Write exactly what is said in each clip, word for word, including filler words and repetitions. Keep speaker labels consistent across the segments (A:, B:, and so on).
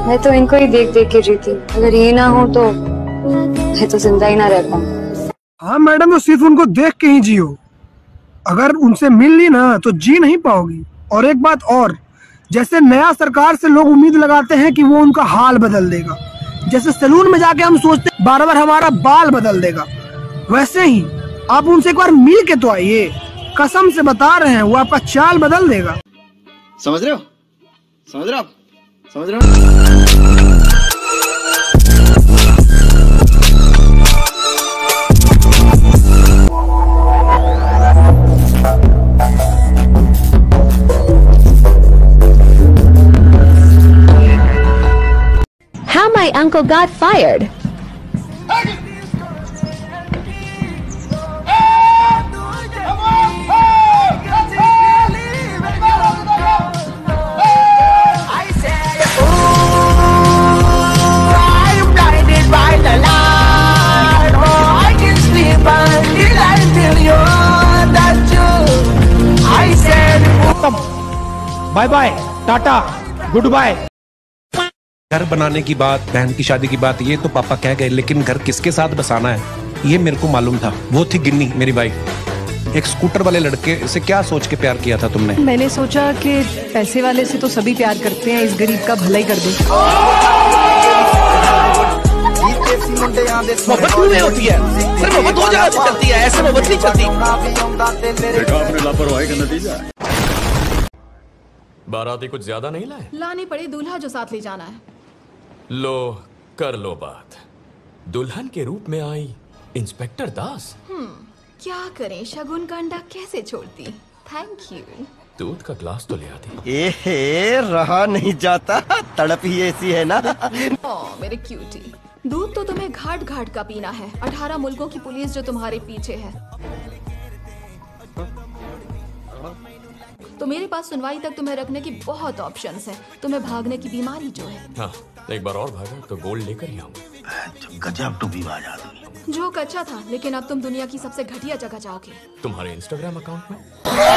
A: मैं तो इनको ही देख देख के जीती। अगर ये ना हो तो मैं तो जिंदा ही ना रह पाऊँ।
B: हाँ मैडम, तो सिर्फ उनको देख के ही जियो। अगर उनसे मिल ली ना तो जी नहीं पाओगी। और एक बात और, जैसे नया सरकार से लोग उम्मीद लगाते हैं कि वो उनका हाल बदल देगा, जैसे सैलून में जाके हम सोचते हैं बार बार हमारा बाल बदल देगा, वैसे ही आप उनसे एक बार मिल के तो आइए। कसम से बता रहे हैं, वो आपका चाल बदल देगा।
C: समझ रहे हो? समझ रहे हो? समझ रहे हो?
D: How my uncle got fired.
E: Bye bye, टाटा, गुड बाय।
F: घर बनाने की बात, बहन की शादी की बात, ये तो पापा कह गए, लेकिन घर किसके साथ बसाना है ये मेरे को मालूम था। वो थी गिन्नी, मेरी वाइफ। एक स्कूटर वाले लड़के से क्या सोच के प्यार किया था तुमने?
G: मैंने सोचा कि पैसे वाले से तो सभी प्यार करते हैं, इस गरीब का भला ही कर दो।
E: मोहब्बत में होती है, सिर्फ मोहब्बत हो जाए चलती है, ऐसे मोहब्बत नहीं चलती।
C: देखा आपने लापरवाही का नतीजा।
H: बाराती कुछ ज्यादा नहीं लाए?
I: लानी पड़ी दूल्हा जो साथ ले जाना है।
H: लो कर लो बात। दुल्हन के रूप में आई इंस्पेक्टर दास।
I: हम्म, क्या करें, शगुन का अंडा कैसे छोड़ती। Thank you.
H: दूध का ग्लास तो ले आती।
C: ए हे, रहा नहीं जाता, तड़प ही ऐसी है ना।
I: ओ मेरे क्यूटी, दूध तो तुम्हें घाट घाट का पीना है। अठारह मुल्कों की पुलिस जो तुम्हारे पीछे है, तो मेरे पास सुनवाई तक तुम्हें रखने की बहुत ऑप्शंस हैं। तुम्हें भागने की बीमारी जो है।
H: हाँ, एक बार और भागा तो गोल्ड लेकर ही आऊंगा।
C: गजब टू विवाद आदमी।
I: जो कच्चा था, लेकिन अब तुम दुनिया की सबसे घटिया जगह जाओगे।
H: तुम्हारे इंस्टाग्राम अकाउंट में।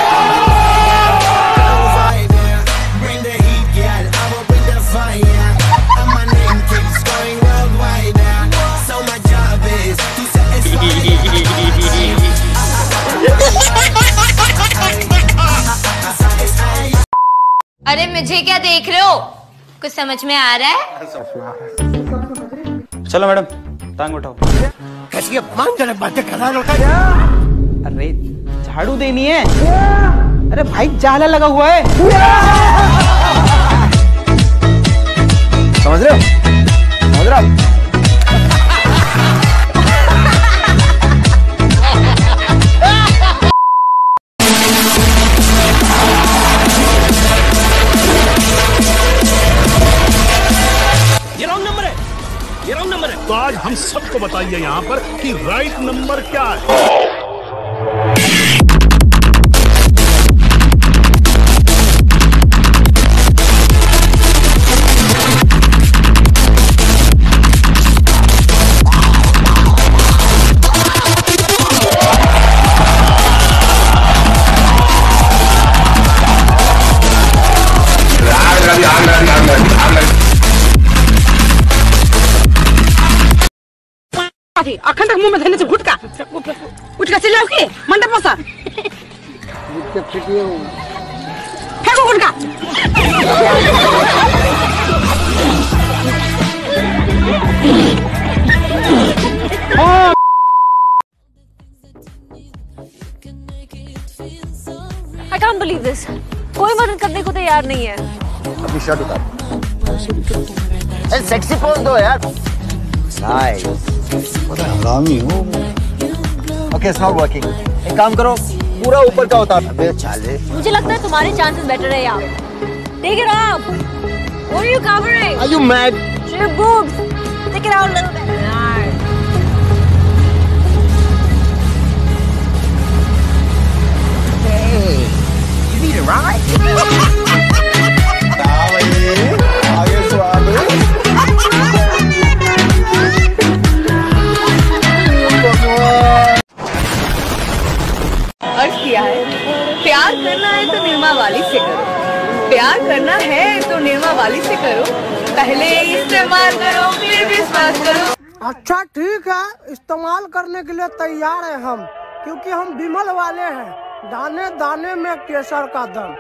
J: अरे मुझे क्या देख रहे हो? कुछ समझ में आ रहा है?
C: चलो मैडम, टांग उठाओ। कैसी मान जरा बातें कर रहा है।
E: अरे झाड़ू देनी है। अरे भाई जाला लगा हुआ है।
C: समझ रहे हो? समझ रहे हो?
K: तो आज हम सबको बताइए यहाँ पर कि राइट नंबर क्या है।
G: अखंड मुंह में धरने से गुटका गुटका चिल्लाओ के मंडप में सा फेंको गुटका।
D: I can't believe this. कोई मदद करने को तैयार नहीं है।
C: अपनी शर्ट उतार। सेक्सी पोज दो यार। नाइस। हरामी हो। Okay, it's not working. एक काम करो, पूरा ऊपर का उतार। अबे चाले।
D: मुझे लगता है तुम्हारे चांसेस बेटर है यार। Take it off. What are you covering?
C: Are you mad?
D: Show your boobs. Take it out a little bit. Nice.
C: Hey, you need a ride?
G: किया है, प्यार करना है तो निर्मा वाली से करो, प्यार करना है तो निर्मा वाली से करो।
D: पहले इस्तेमाल करो फिर विश्वास करो।
B: अच्छा ठीक है, इस्तेमाल करने के लिए तैयार है हम, क्योंकि हम विमल वाले हैं, दाने दाने में केसर का दम।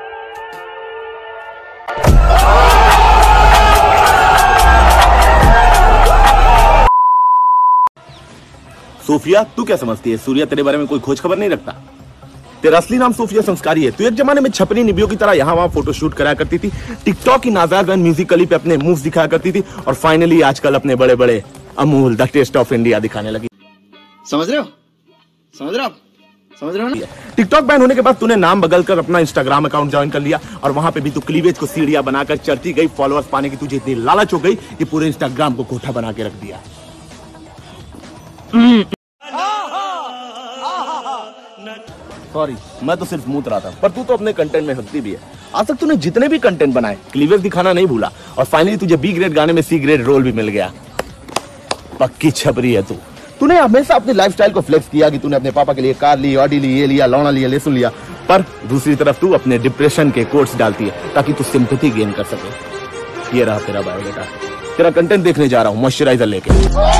K: सूफिया, तू क्या समझती है सूर्या तेरे बारे में कोई खोज खबर नहीं रखता? तेरा असली नाम सूफिया संस्कारी है। तू एक जमाने में छपरी निबियों की तरह यहाँ वहाँ फोटो शूट कराया करती थी, टिकटॉक की नाजायज म्यूजिकली पे अपने मूव्स दिखाया करती थी, और फाइनली आजकल अपने बड़े बड़े Amul the taste of India दिखाने लगी। समझ रहे हो? समझ रहे हो? समझ रहे हो ना? टिकटॉक बैन होने के बाद तूने नाम बदलकर अपना इंस्टाग्राम अकाउंट ज्वाइन कर लिया, और वहां पे भी तू क्लीवेज को सीढ़ियां बनाकर चढ़ती गई। फॉलोअर्स पाने की तुझे इतनी लालच हो गई कि पूरे इंस्टाग्राम को कोठा बना के रख दिया। सॉरी, मैं तो सिर्फ मूत रहा था, पर तू तो अपने कंटेंट में हकती भी है। आज तक तूने जितने भी कंटेंट बनाए क्लीवेज दिखाना नहीं भूला, और फाइनली तुझे बी ग्रेड गाने में सी ग्रेड रोल भी मिल गया। पक्की छपरी है तू। तूने हमेशा अपनी लाइफस्टाइल को फ्लेक्स किया कि तूने अपने पापा के लिए कार ली, ऑडी ली, ये लिया, लौड़ा लिया, ले सुन लिया, पर दूसरी तरफ तू अपने डिप्रेशन के कोट्स डालती है ताकि तू सिंपैथी गेन कर सके। ये रहा तेरा बायोडेटा। तेरा कंटेंट देखने जा रहा हूँ मॉइस्चराइजर लेके।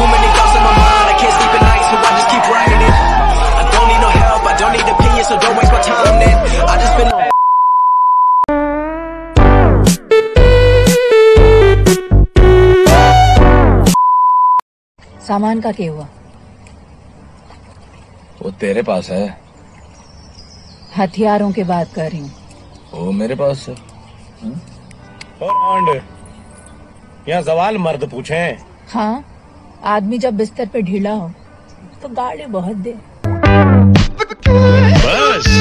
G: सामान का क्या हुआ?
H: वो तेरे पास है।
G: हथियारों की बात कर रही हूँ।
H: वो मेरे पास है।
K: और यहाँ सवाल मर्द पूछे।
G: हाँ, आदमी जब बिस्तर पे ढीला हो तो गाली बहुत दे।
K: बस